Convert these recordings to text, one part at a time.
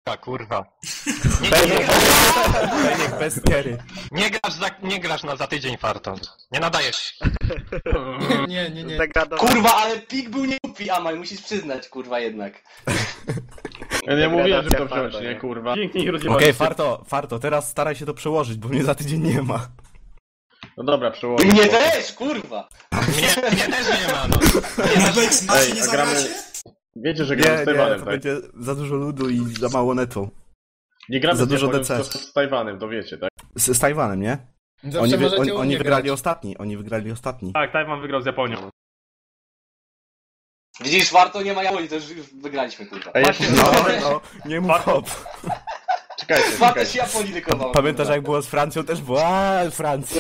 kurwa. Beniek bez kiery. Nie grasz za tydzień, Farton. Nie nadajesz. Nie. Kurwa, ale pik był nie głupi, Amal, musisz przyznać, kurwa, jednak. Ja nie mówiłem, że to wziąć, nie kurwa. Pięknie ich rozjebałeś. Okej, Farto, teraz staraj się to przełożyć, bo mnie za tydzień nie ma. No dobra, przełożę. Mnie też, kurwa! Mnie też nie ma, no. Na Bexmasie nie a gramy... zagracie? Wiecie, że gramy z Tajwanem, to tak? będzie za dużo ludu i za mało netą. Nie gramy za z dużo Japonią, DC. tylko z Tajwanem, to wiecie, tak? Z Tajwanem, nie? Zawsze możecie u Oni mnie wygrali grać. ostatni, ostatni. Tak, Tajwan wygrał z Japonią. Widzisz, warto nie ma Japonii, to już wygraliśmy, kurwa. A jeszcze... No, nie mów hop. Czekajcie, Warto czekajcie. się Japonii lykował. Pamiętasz jak było z Francją? Też było, Francja.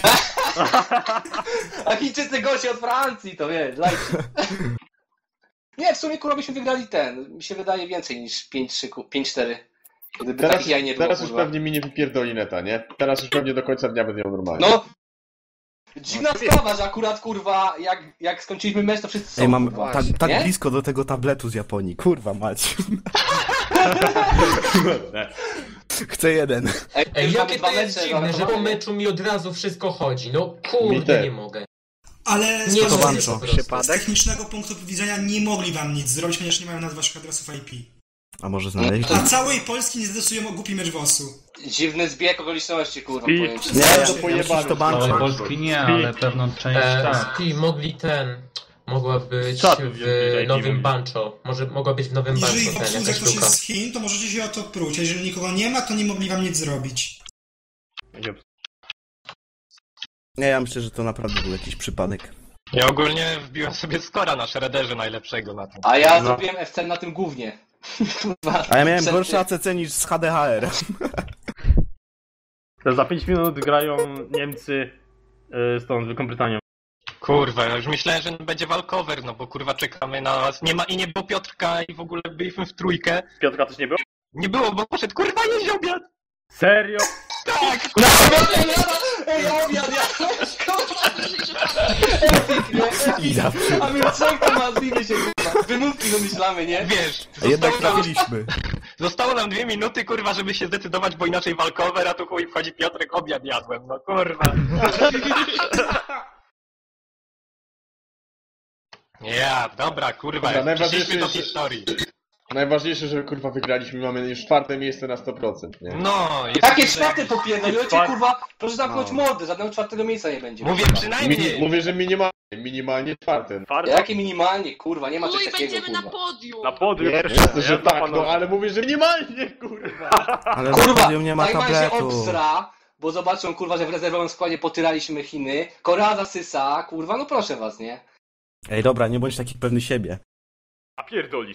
A Chińczycy gości od Francji, to wiesz, lajcie. Nie, w sumie kurwa byśmy wygrali ten. Mi się wydaje więcej niż 5-4. Gdyby takich jaj nie było, Teraz już kurwa. pewnie mi nie wypierdoli neta, nie? Teraz już pewnie do końca dnia będę miał normalnie. No! Dziwna sprawa, że akurat kurwa, jak skończyliśmy mecz, to wszyscy są, Ej, mam kurwa, tak nie? blisko do tego tabletu z Japonii. Kurwa mać. Chcę jeden. Ej, mamy jakie dwa to jest mecze, dziwne, mamy że dwa po mecze. meczu mi od razu wszystko chodzi. No Mi kurde, też. nie mogę. Ale Nie z, mogę Wancho. po prostu. z technicznego punktu widzenia nie mogli wam nic zrobić, ponieważ nie mają nad waszych adresów IP. A może znaleźć? A całej Polski nie zdecydują o głupi mecz WOS-u. Dziwny zbieg okoliczności, kurwa, Pi- powiem ci. Nie, to ja myślę, pojebane. że to bank. Całej Polski nie, ale pewną część tak. Ski mogli mogła być Co tu w wziąć nowym tutaj? Bancho. Mogła być w nowym Jeżeli w Bancho ten, obsłudze jakaś ktoś sztuka. jest z Chin, to możecie się o to pruć, a jeżeli nikogo nie ma, to nie mogli wam nic zrobić. Nie, ja myślę, że to naprawdę był jakiś przypadek. Ja ogólnie wbiłem sobie skora na Shredderze najlepszego na tym. A ja zrobiłem FC na tym głównie. Kurwa. A ja miałem Przed- gorsze ACC niż z HDHR. To za 5 minut grają Niemcy z Wielką Brytanią. Kurwa, ja już myślałem, że będzie walkover, no bo kurwa czekamy na was. Nie ma i nie było Piotrka i w ogóle byliśmy w trójkę. Piotrka też nie było? Nie było, bo poszedł, kurwa, jeść obiad! Serio? Tak! No, ej, obiad, ja A my trzech to mazlimy się, kurwa. Wymówki wymyślamy, nie? Wiesz, A jednak zostało nam, trafiliśmy. zostało nam 2 minuty, kurwa, żeby się zdecydować, bo inaczej walkover, a tu chuj wchodzi Piotrek, obiad jadłem, no kurwa. Ja, dobra, kurwa, Dobra, przeszliśmy do najważniejsze jest, historii. Najważniejsze, że kurwa wygraliśmy, mamy już 4. miejsce na 100%, nie? No, jest Jakie czwarte popierdolicie, Czwarte. kurwa? Proszę zamknąć No. mordy, żadnego 4. miejsca nie będzie. Mówię kurwa. przynajmniej. Mówię, że minimalnie 4. Twardo? Jakie minimalnie, kurwa, nie ma czegoś Chuj, takiego, będziemy na kurwa. podium! Na podium. Że tak, no ale mówię, że minimalnie, kurwa. Ale na Kurwa, podium nie ma Tajwan się tabletu. obsra, bo zobaczą, kurwa, że w rezerwowym składzie potyraliśmy Chiny. Korea zasysa, kurwa, no proszę was, nie? Ej, dobra, nie bądź taki pewny siebie. A pierdoli.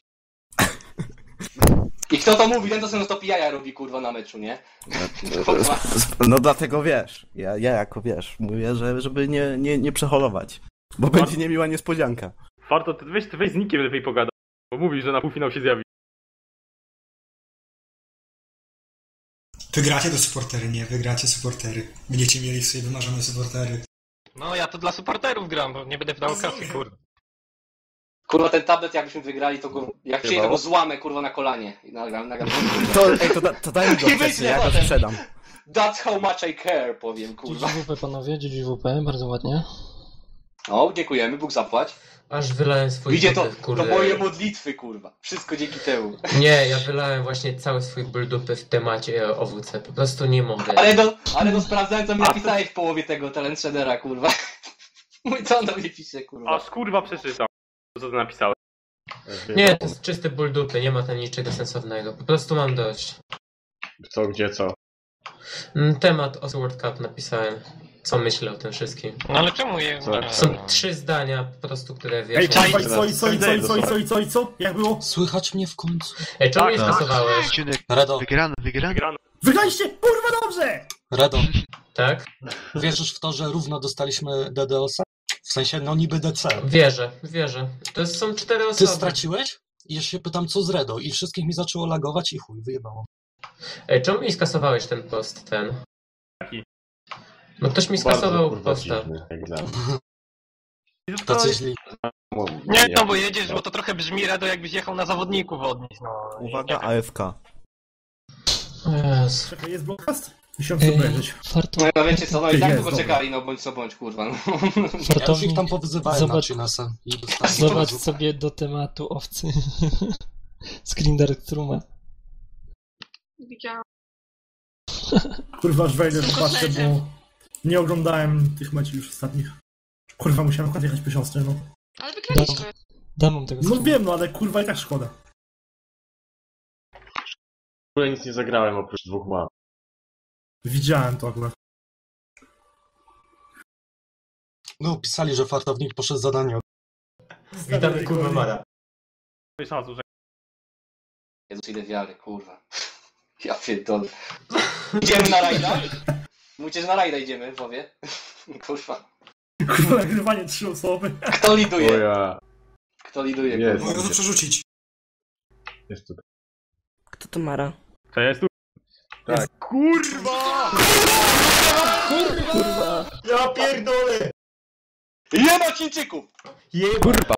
I kto to mówi? Ten to sobie stop jaja robi, kurwa, na meczu, nie? Kurwa. No dlatego wiesz, ja jako wiesz, mówię, żeby nie przeholować. Bo będzie niemiła niespodzianka. Farto, ty weź z Nikiem lepiej pogadać. Bo mówisz, że na półfinał się zjawi. Wygracie to supportery, nie, wygracie supportery. Będziecie mieli sobie wymarzone supportery. No ja to dla supporterów gram, bo nie będę wdał kasy, kurwa. Kurwa, ten tablet jakbyśmy wygrali, to go, jak przyjdę, to go złamę, kurwa, na kolanie. I nagram. To daj mi go I wcześniej, wyślę ja go potem. sprzedam. That's how much I care, powiem, kurwa. GGWP panowie, GGWP, bardzo ładnie. O, dziękujemy, Bóg zapłać. Aż wylałem swój Widzicie, to, dupy, kurde. to moje modlitwy, kurwa. Wszystko dzięki temu. Nie, ja wylałem właśnie cały swój ból dupy w temacie OWC. Po prostu nie mogę. Ale sprawdzałem, co mi napisałeś w połowie tego talent shadera, kurwa. Mój co on do mnie pisze, kurwa. Aż kurwa przeczytam. Co ty napisałeś? Nie, to jest czysty ból dupy, nie ma tam niczego sensownego. Po prostu mam dość. Co, gdzie, co? Temat o World Cup napisałem. Co myślę o tym wszystkim. No ale czemu je... Są 3 zdania po prostu, które wiesz. Ej, czaj- co? Jak było? Słychać mnie w końcu? Ej, czemu mnie Tak. skasowałeś? Redo, Wygrano. Wygraliście, kurwa dobrze! Redo, Tak? wierzysz w to, że równo dostaliśmy DDoS-a? W sensie, no niby DC. Wierzę. To są 4 Ty osoby. straciłeś? I ja się pytam, co z Redo? I wszystkich mi zaczęło lagować i chuj, wyjebało. Ej, czemu mi skasowałeś ten post, ten? Jaki? No ktoś mi Bardzo, skasował kurwa, posta. dziwny, jak dla mnie. Tacy źli. Nie, no bo jedziesz, bo to trochę brzmi Redo, jakbyś jechał na zawodników od nich, no. Uwaga, AFK. Jezu. Czekaj, jest blokast? Musiałem sobie obejrzeć. No wiecie co, no i tak Jest, długo dobra. czekali, no bądź co bądź, kurwa. No. Ja już ich tam powyzywałem na Chinasa. Zobacz sobie do tematu owcy. Screen Darkstruma. Widziałam. Kurwa, aż wejdę, zobaczę, bo nie oglądałem tych meczów już ostatnich. Kurwa, musiałem akurat jechać po siostrę, no. Ale wygraliśmy. Damą tego No wiem, no ale kurwa i tak szkoda. W ogóle nic nie zagrałem oprócz 2 map. Widziałem to akurat. No, pisali, że fartownik poszedł zadanie. Witamy kurwa Mara. Jezus, ile wiary, kurwa. Ja pierdolę. Idziemy na rajda? Mówicie, że na rajda idziemy, powie. Kurwa. Kurwa, nagrywanie 3 osoby. Kto liduje? O ja. Kto liduje? Jest. Mogę to przerzucić. Jest tutaj. Kto to Mara? To jest tu. Tak. Kurwa! Kurwa! Ja pierdolę! Jeba Chińczyków! Kurwa!